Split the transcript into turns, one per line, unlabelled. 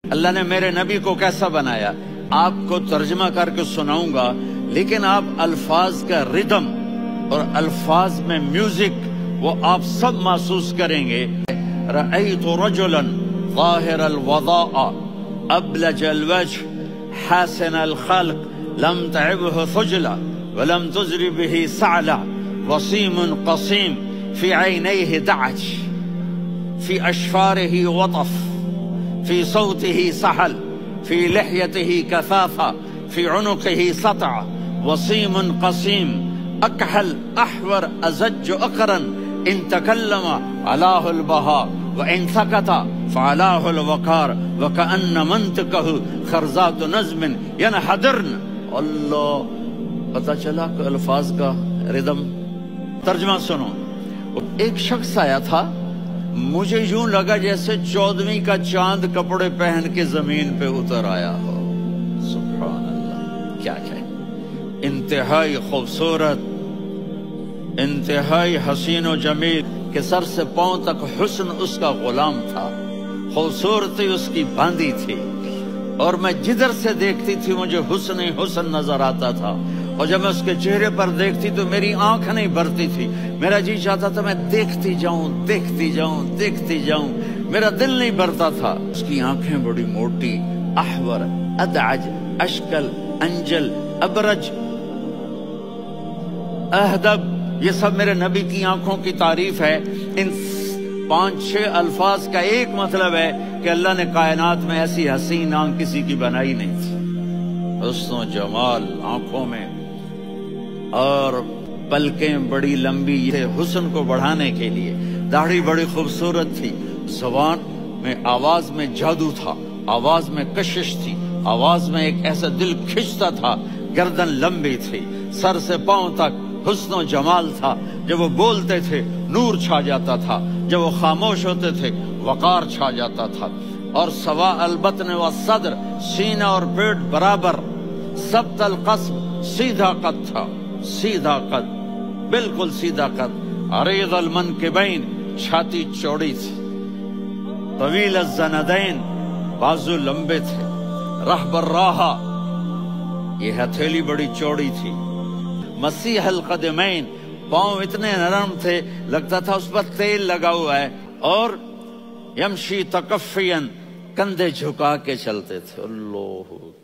اللہ نے میرے نبی کو کیسا بنایا، آپ کو ترجمہ کر کے سناؤں گا، لیکن آپ الفاظ کا ردم اور الفاظ میں میوزک وہ آپ سب محسوس کریں گے۔ رأيت رجلا ظاهر الوضاء أبلج الوجه حاسن الخلق لم تعبه ثجلة ولم تزر به سعلة وصيم قصيم في عينيه دعج في أشفاره وطف في صوته سحل في لحيته كثافة في عنقه سطع وصيم قصيم أكحل أحور أزج أقرن إن تكلم علاه البهاء وإن سكت فعلاه الوقار وكأن منطقه خرزات نظم ينحدرن۔ اللہ، پتہ چلا کہ الفاظ کا ردم۔ ترجمہ سنو۔ ایک شخص آیا تھا، مجھے یوں لگا جیسے 14ویں کا چاند کپڑے پہن کے زمین پہ اتر آیا ہو۔ سبحان اللہ، کیا کہے، انتہائی خوبصورت، انتہائی حسین و جمیل، کہ سر سے پاؤں تک حسن اس کا غلام تھا، خوبصورتی اس کی باندھی تھی، اور میں جدھر سے دیکھتی تھی مجھے حسن ہی حسن نظر آتا تھا، اور جب میں اس کے چہرے پر دیکھتی تو میری آنکھ نہیں بھرتی تھی، میرا جی چاہتا تھا میں دیکھتی جاؤں دیکھتی جاؤں دیکھتی جاؤں، میرا دل نہیں بھرتا تھا۔ اس کی آنکھیں بڑی موٹی، احور، ادعج، اشکل، انجل، ابرج، اہدب، یہ سب میرے نبی کی آنکھوں کی تعریف ہے۔ ان 5-6 الفاظ کا ایک مطلب ہے کہ اللہ نے کائنات میں ایسی حسین آنکھ کسی کی بنائی نہیں تھی۔ حسن و جمال آنکھوں میں، اور پلکیں بڑی لمبی تھے حسن کو بڑھانے کے لیے، داڑھی بڑی خوبصورت تھی، زبان میں، آواز میں جادو تھا، آواز میں کشش تھی، آواز میں ایک ایسا دل کھنچتا تھا، گردن لمبی تھی، سر سے پاؤں تک حسن و جمال تھا، جب وہ بولتے تھے نور چھا جاتا تھا، جب وہ خاموش ہوتے تھے وقار چھا جاتا تھا، اور سوا البطن و صدر، سینہ اور پیٹ برابر، سبت القصب، سیدھا قد تھا، سیدھا قد، بالکل سیدھا قد، عریض المنکبین، چھاتی چوڑی تھی، طویل الزندین، بازو لمبے تھے، رحب الراحہ، یہ ہتھیلی بڑی چوڑی تھی، مسیح القدمین، پاؤں اتنے نرم تھے لگتا تھا اس پر تیل لگا ہوا ہے، اور یمشی تکفین، کندھے جھکا کے چلتے تھے۔ اللہ